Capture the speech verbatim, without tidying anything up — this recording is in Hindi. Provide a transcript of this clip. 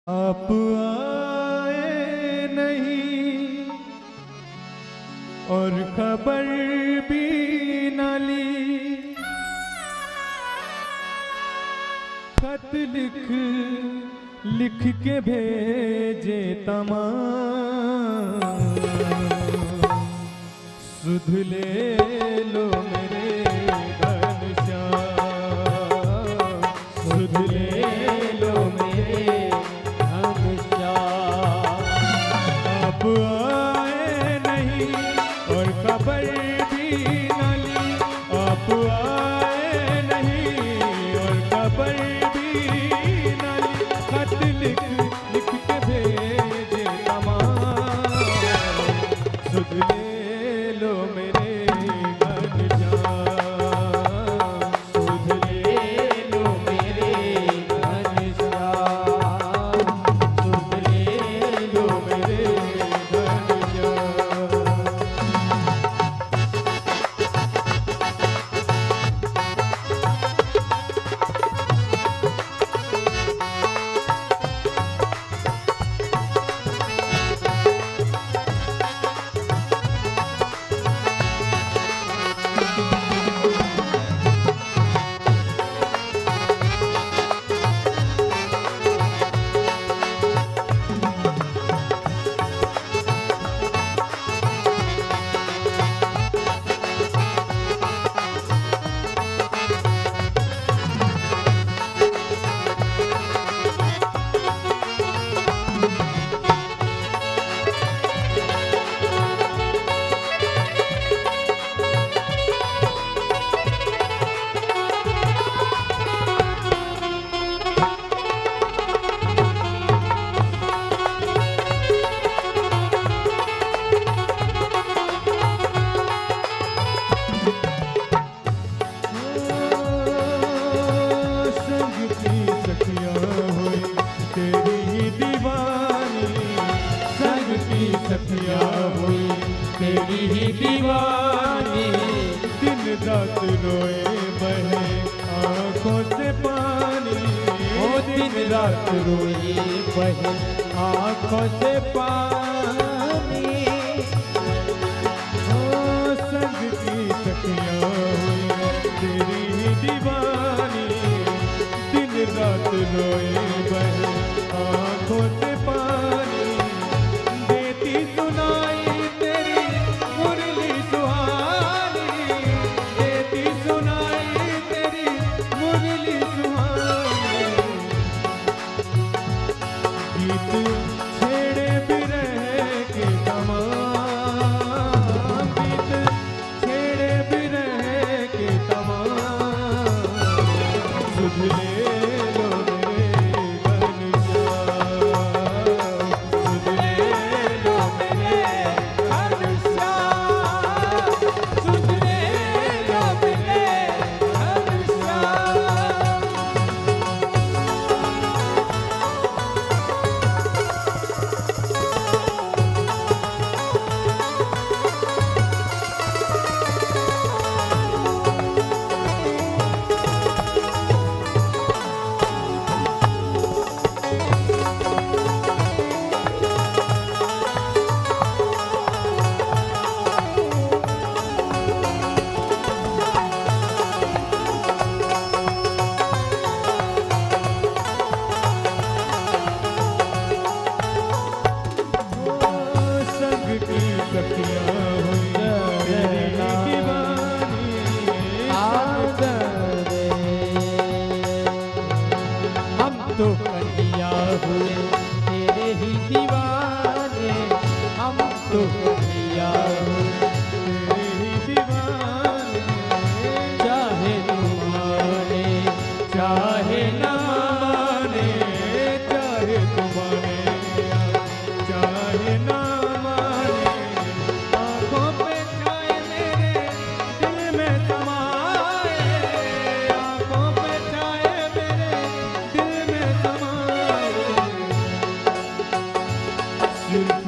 आप आए नहीं और खबर भी न ली, खत लिख लिख के भेजे तमाम, सुध ले लो मेरे घनश्याम, सुध ले लो मेरे घनश्याम। आप आए नहीं और खबर भी न ली, आप आए नहीं और खबर भी न ली, खत लिख लिख के भेजे तमाम, सुध ले लो मेरे घनश्याम, सुध ले लो मेरे घनश्याम, सुध ले लो मेरे घनश्याम। सखिया हुई तेरी ही दीवानी, दिन रात रोए बहे आँखों से पानी, ओ दिन रात रोए बहे आँखों से पानी, ओ संग की सखिया हुई तेरी ही दीवानी, दिन रात रोए बहे आँखों से पानी, छेड़े बिरह के तमाम, गीत छेड़े बिरह के तमाम, सुध ले लो मेरे घनश्याम, सुध ले लो मेरे घनश्याम, सुध ले लो मेरे घनश्याम। तो कन्हैया हुए तेरे ही दीवाने, हम तो कन्हैया हुए तेरे ही दीवाने, चाहे तू माने चाहे ना माने, चाहे तू माने चाहे ना माने, आँखों पे छाए मेरे दिल में समाए, आँखों पे छाए मेरे दिल में समाए,